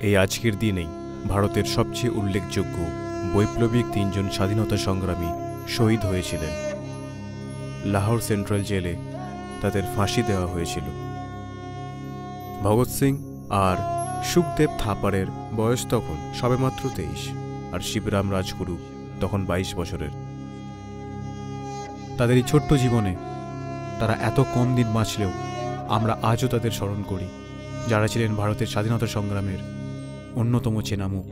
এই আজকের দিনেই ভারতের সবচেয়ে উল্লেখযোগ্য বৈপ্লবিক তিনজন স্বাধীনতা সংগ্রামী শহীদ হয়েছিলেন। লাহোর সেন্ট্রাল জেলে তাদের ফাঁসি দেওয়া হয়েছিল। ভগৎ সিং আর সুখদেব থাপারের বয়স তখন সবেমাত্র 23, আর শিবরাম রাজগুরু তখন 22 বছরের। তাদের এই ছোট্ট জীবনে তারা এত কম দিন বাঁচলেও আমরা আজও তাদের স্মরণ করি, যারা ছিলেন ভারতের স্বাধীনতা সংগ্রামের অন্যতম চেনা মুখ।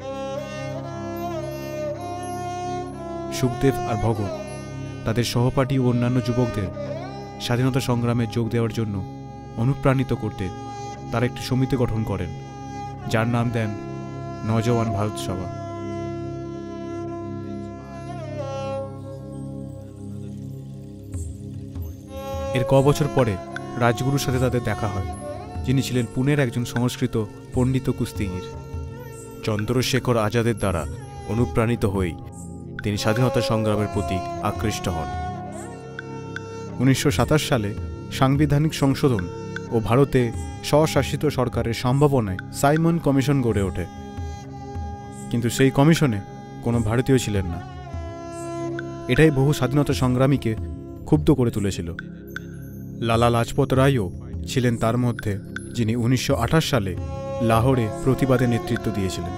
সুখদেব আর ভগৎ তাদের সহপাঠী ও অন্যান্য যুবকদের স্বাধীনতা সংগ্রামে যোগ দেওয়ার জন্য অনুপ্রাণিত করতে তারা একটি সমিতি গঠন করেন, যার নাম দেন নওজওয়ান ভারত সভা। এর বছর পরে রাজগুরুর সাথে তাদের দেখা হয়, যিনি ছিলেন পুনের একজন সংস্কৃত পণ্ডিত কুস্তিগীর। চন্দ্রশেখর আজাদের দ্বারা অনুপ্রাণিত হয়েই তিনি স্বাধীনতা সংগ্রামের প্রতি আকৃষ্ট হন। 1927 সালে সাংবিধানিক সংশোধন ও ভারতে স্বশাসিত সরকারের সম্ভাবনায় সাইমন কমিশন গড়ে ওঠে, কিন্তু সেই কমিশনে কোনো ভারতীয় ছিলেন না। এটাই বহু স্বাধীনতা সংগ্রামীকে ক্ষুব্ধ করে তুলেছিল। লালা লাজপত রায়ও ছিলেন তার মধ্যে, যিনি 1928 সালে লাহোরে প্রতিবাদে নেতৃত্ব দিয়েছিলেন।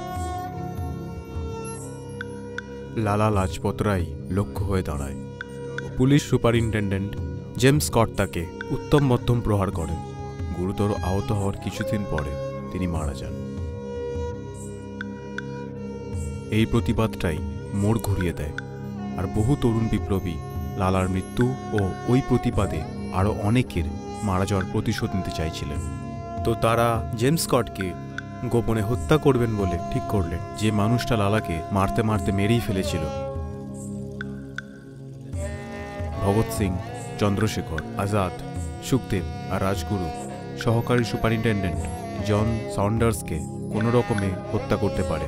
লালা লাজপত রায় লক্ষ্য হয়ে দাঁড়ায়। পুলিশ সুপারিনটেন্ডেন্ট জেমস স্কট তাকে উত্তম মধ্যম প্রহার করেন। গুরুতর আহত হওয়ার কিছুদিন পরে তিনি মারা যান। এই প্রতিবাদটাই মোড় ঘুরিয়ে দেয়, আর বহু তরুণ বিপ্লবী লালার মৃত্যু ও ওই প্রতিবাদে আরও অনেকের মারা যাওয়ার প্রতিশোধ নিতে চাইছিলেন। তো তারা জেমস স্কটকে গোপনে হত্যা করবেন বলে ঠিক করলেন, যে মানুষটা লালাকে মারতে মারতে মেরেই ফেলেছিল। ভগৎ সিং, চন্দ্রশেখর আজাদ, সুখদেব আর রাজগুরু সহকারী সুপারিনটেন্ডেন্ট জন সন্ডার্সকে কোনো রকমে হত্যা করতে পারে,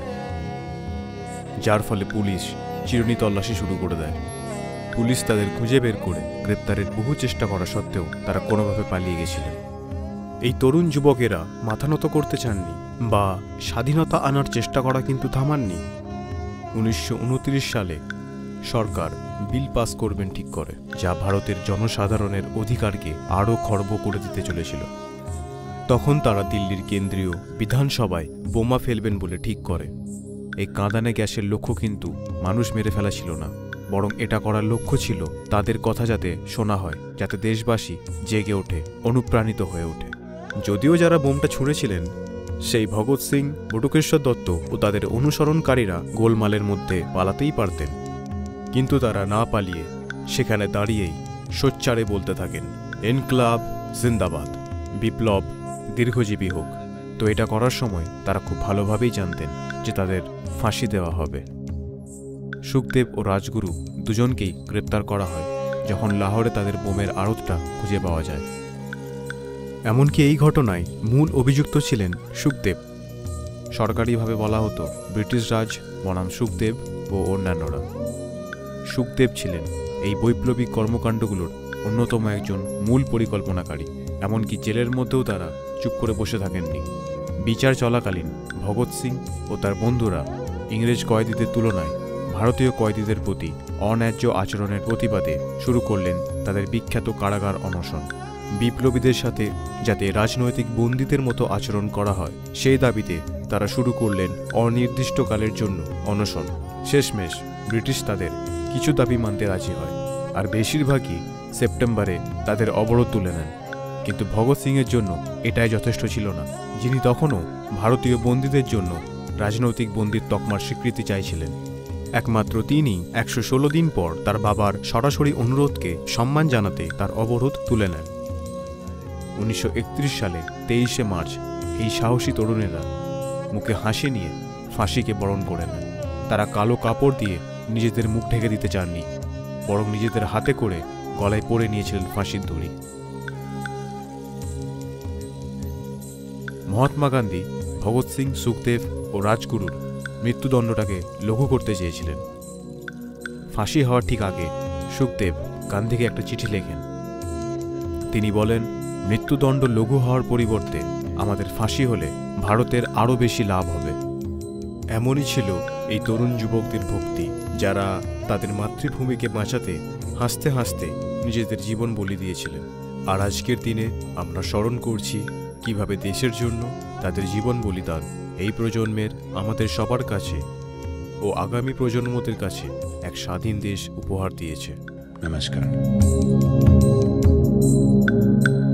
যার ফলে পুলিশ চিরুনি তল্লাশি শুরু করে দেয়। পুলিশ তাদের খুঁজে বের করে গ্রেপ্তারের বহু চেষ্টা করা সত্ত্বেও তারা কোনোভাবে পালিয়ে গেছিলেন। এই তরুণ যুবকেরা মাথা নত করতে চাননি বা স্বাধীনতা আনার চেষ্টা করা কিন্তু থামাননি। 1929 সালে সরকার বিল পাস করবেন ঠিক করে, যা ভারতের জনসাধারণের অধিকারকে আরও খর্ব করে দিতে চলেছিল। তখন তারা দিল্লির কেন্দ্রীয় বিধানসভায় বোমা ফেলবেন বলে ঠিক করে। এই কাঁদানে গ্যাসের লক্ষ্য কিন্তু মানুষ মেরে ফেলা ছিল না, বরং এটা করার লক্ষ্য ছিল তাদের কথা যাতে শোনা হয়, যাতে দেশবাসী জেগে ওঠে, অনুপ্রাণিত হয়ে ওঠে। যদিও যারা বোমটা ছুঁড়েছিলেন সেই ভগৎ সিং, বটুকেশ্বর দত্ত ও তাদের অনুসরণকারীরা গোলমালের মধ্যে পালাতেই পারতেন, কিন্তু তারা না পালিয়ে সেখানে দাঁড়িয়েই সোচ্চারে বলতে থাকেন, ইনকলাব জিন্দাবাদ, বিপ্লব দীর্ঘজীবী হোক। তো এটা করার সময় তারা খুব ভালোভাবেই জানতেন যে তাদের ফাঁসি দেওয়া হবে। সুখদেব ও রাজগুরু দুজনকেই গ্রেপ্তার করা হয় যখন লাহোরে তাদের বোমের আড়তটা খুঁজে পাওয়া যায়। এমনকি এই ঘটনায় মূল অভিযুক্ত ছিলেন সুখদেব। সরকারিভাবে বলা হতো ব্রিটিশ রাজ বনাম সুখদেব ও অন্যান্যরা। সুখদেব ছিলেন এই বৈপ্লবিক কর্মকাণ্ডগুলোর অন্যতম একজন মূল পরিকল্পনাকারী। এমনকি জেলের মধ্যেও তারা চুপ করে বসে থাকেননি। বিচার চলাকালীন ভগৎ সিং ও তার বন্ধুরা ইংরেজ কয়েদিদের তুলনায় ভারতীয় কয়েদিদের প্রতি অন্যায্য আচরণের প্রতিবাদে শুরু করলেন তাদের বিখ্যাত কারাগার অনশন। বিপ্লবীদের সাথে যাতে রাজনৈতিক বন্দীদের মতো আচরণ করা হয় সেই দাবিতে তারা শুরু করলেন অনির্দিষ্টকালের জন্য অনশন। শেষমেশ ব্রিটিশ তাদের কিছু দাবি মানতে রাজি হয়, আর বেশিরভাগই সেপ্টেম্বরে তাদের অবরোধ তুলে নেন। কিন্তু ভগৎ সিংয়ের জন্য এটাই যথেষ্ট ছিল না, যিনি তখনও ভারতীয় বন্দীদের জন্য রাজনৈতিক বন্দীর তকমার স্বীকৃতি চাইছিলেন। একমাত্র তিনি 116 দিন পর তার বাবার সরাসরি অনুরোধকে সম্মান জানাতে তার অবরোধ তুলে নেন। 1931 সালে 23শে মার্চ এই সাহসী তরুণেরা মুখে হাসি নিয়ে ফাঁসিকে বরণ করে নেন। তারা কালো কাপড় দিয়ে নিজেদের মুখ ঢেকে দিতে চাননি, বরং নিজেদের হাতে করে গলায় পরে নিয়েছিলেন ফাঁসির দড়ি। মহাত্মা গান্ধী ভগৎ সিং, সুখদেব ও রাজগুরুর মৃত্যুদণ্ডটাকে লঘু করতে চেয়েছিলেন। ফাঁসি হওয়ার ঠিক আগে সুখদেব গান্ধীকে একটা চিঠি লেখেন। তিনি বলেন, মৃত্যুদণ্ড লঘু হওয়ার পরিবর্তে আমাদের ফাঁসি হলে ভারতের আরও বেশি লাভ হবে। এমনই ছিল এই তরুণ যুবকদের ভক্তি, যারা তাদের মাতৃভূমিকে বাঁচাতে হাসতে হাসতে নিজেদের জীবন বলি দিয়েছিলেন। আর আজকের দিনে আমরা স্মরণ করছি কিভাবে দেশের জন্য তাদের জীবন বলিদান এই প্রজন্মের, আমাদের সবার কাছে ও আগামী প্রজন্মদের কাছে এক স্বাধীন দেশ উপহার দিয়েছে। নমস্কার।